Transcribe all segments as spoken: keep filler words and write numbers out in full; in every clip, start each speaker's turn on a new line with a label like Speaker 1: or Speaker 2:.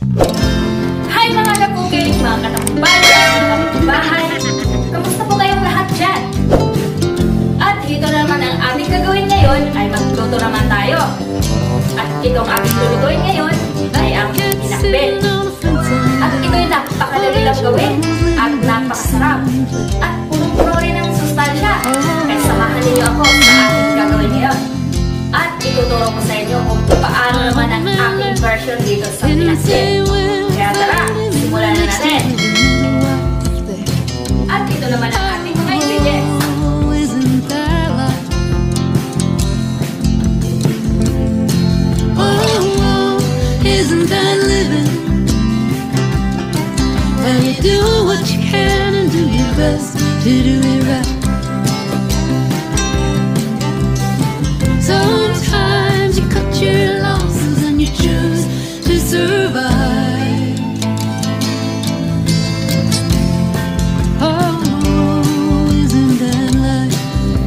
Speaker 1: Hi mga kapugay, mga katambalan, mga kapitbahay. Kamusta po kayong lahat dyan? At ito naman ang ating gagawin ngayon ay magluto naman tayo. At itong ating lulutuin ngayon ay ang pinakbet. At ito ay napakadali lang gawin at napakasarap. At punong-puno rin ang sustansya. Kaya samahan ninyo ako sa ating gagawin ngayon. At ituturo ko sa inyo kung paano naman ang aking version dito sa pinakbet. Kaya tara, simulan na natin. At ito naman ang ating mga ingredients.
Speaker 2: Isn't that living? When you do what you can and do your best to do it right. Sometimes you cut your losses and you choose to survive. Oh, isn't that life?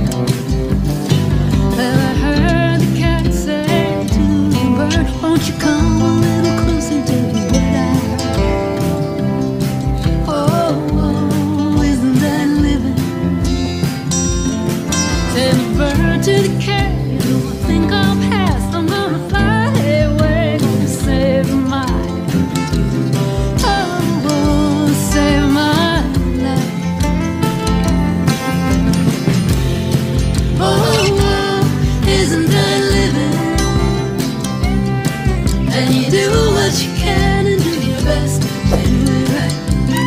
Speaker 2: Well, I heard the cat say to the bird, won't you come a little closer to the what I heard? Oh, oh, isn't that living? Say the bird to the cat, I think I'll pass, I'm gonna fly away, gonna save my oh, oh, save my life. Oh, oh, isn't that living? And you do what you can and do your best to do it right.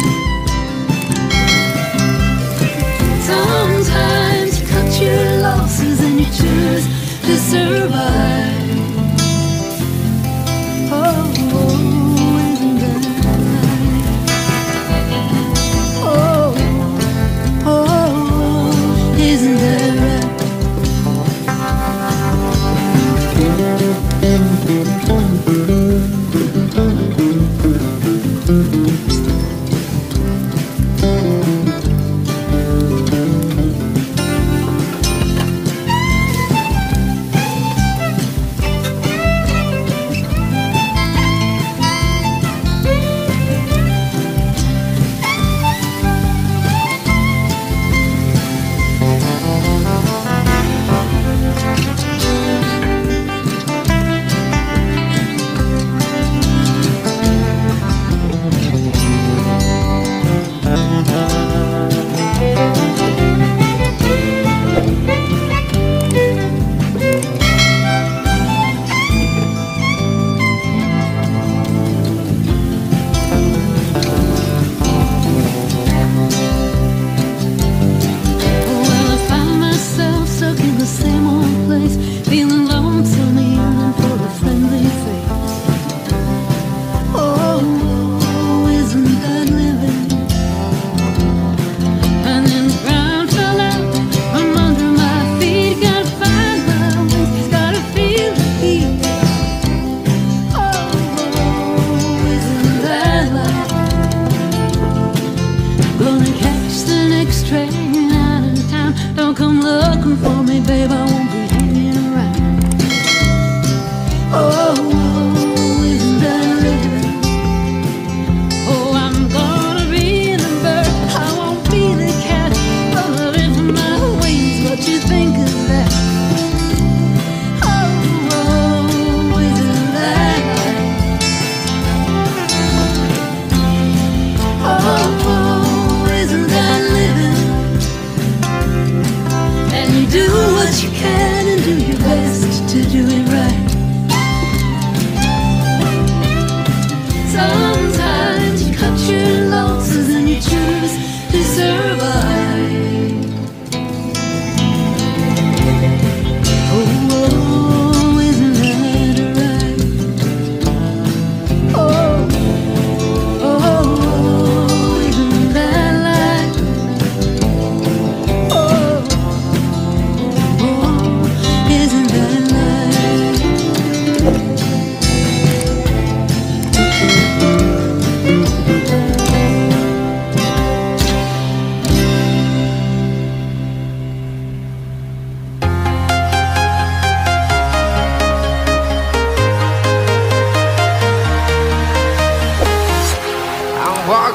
Speaker 2: Sometimes you cut your losses and you choose to survive. Oh, oh, isn't that life? Oh, oh, isn't that right? Feeling lonesome, yearning for a friendly face. Oh, oh, isn't that living? And then the ground fell out from under my feet. Gotta find my wings, gotta feel the heat. Oh, oh, isn't that life? Gonna catch the next train out of town. Don't come looking for me, babe, I won't be hanging around. Oh, oh, isn't that living? Oh, I'm gonna be the bird, I won't be the cat. Gonna live my wings, what you think of that? Oh, oh, isn't that right? Oh, oh, isn't that living? And you do what you can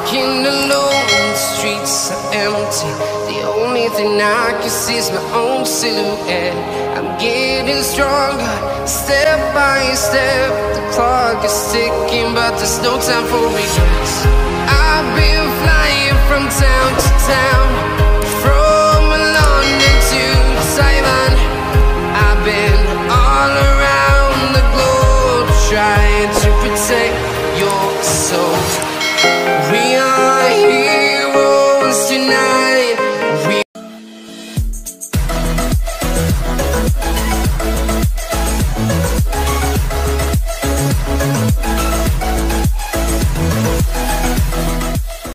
Speaker 3: walking alone, the streets are empty. The only thing I can see is my own silhouette. I'm getting stronger, step by step. The clock is ticking, but there's no time for regrets. I've been flying from town to town,